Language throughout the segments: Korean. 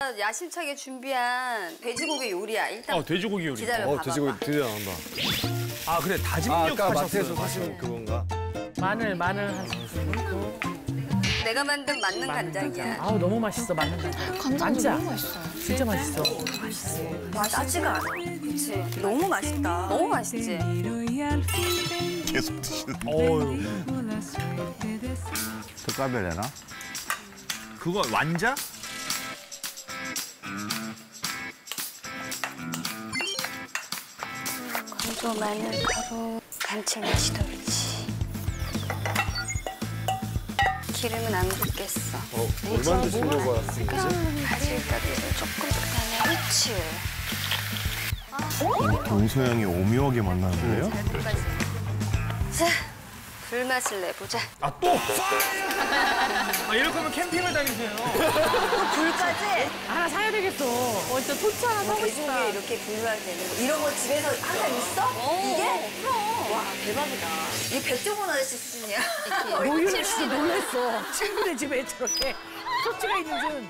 야심차게 준비한 돼지고기 요리야. 일단 돼지고기 요리. 기다려봐. 돼지고기 드디어 나온다. 아 그래 다진 육 아까 하셨어요. 마트에서 사신 그건가? 마늘 한 스푼 넣고. 내가 만든 만능 간장이야. 아우 너무 맛있어 마늘 간장. 간장도 너무 맛있어. 진짜 맛있어. 맛있지가 않아. 그치. 너무 맛있다. 너무 맛있지? 계속 드시는. 어유. 젓갈벨레나? 그거 완자? 건조 마늘 가루 감칠맛이 돌지. 기름은 안 붓겠어. 얼마나 드시려고 왔습니까? 바질가루를 조금 붓다는 후추. 동서양이 오묘하게 만나는데요? 자, 불맛을 내보자. 아 또? 아 이럴 거면 캠핑을 다니세요. 불까지? 하나 사야 되겠어. 진짜 토치 하나 사고 싶다. 돼지고기에 이렇게 불맛 내는 거. 이런 거 집에서 항상 있어? 이게? 그럼. 와, 대박이다. 이 백종원 아저씨 수준이야. 노윤 씨 놀랐어. 친구네 집에 저렇게 토치가 있는 줄.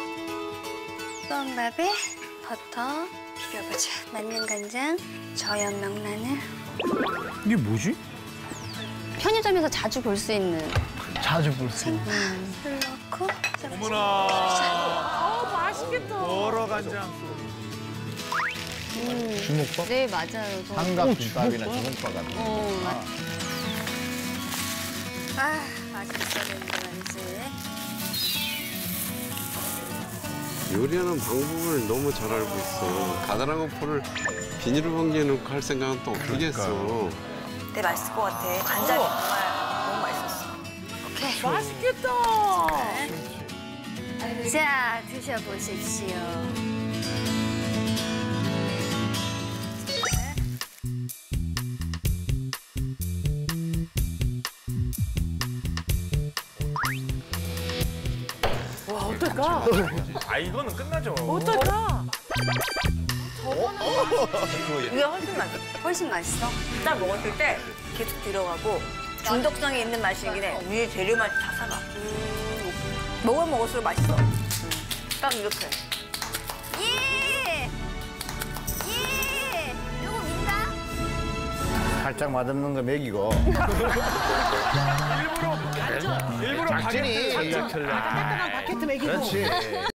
뻔밥에 버터 비벼보자. 만능 간장, 저염 명란을. 이게 뭐지? 편의점에서 자주 볼 수 있는 자주 볼 수 있는. 술 넣고. 어머나. 맛있겠다. 여러 간장. 주먹밥? 네, 맞아요. 삼각김밥이나 주먹밥 같은 거. 맛있어야 되는 건지. 요리하는 방법을 너무 잘 알고 있어. 가다란 거포를 비닐봉지에 넣고 할 생각은 또 없겠어. 네, 맛있을 것 같아. 간장이 정말 너무 맛있었어. 오케이. 맛있겠다. 자, 드셔보십시오. 와 어떨까? 아 이거는 끝나죠. 어떨까? 이게 훨씬 맛있어. 딱 먹었을 때 계속 들어가고 중독성이 있는 맛이긴 해. 위에 재료 맛이 다 살아. 먹으면 먹을수록 맛있어. 딱 이렇게. 예! 예! 누구 민다? 살짝 맛없는 거 먹이고. 일부러 작전이. 바게트. 따뜻한 바게트 먹이고. 그렇지.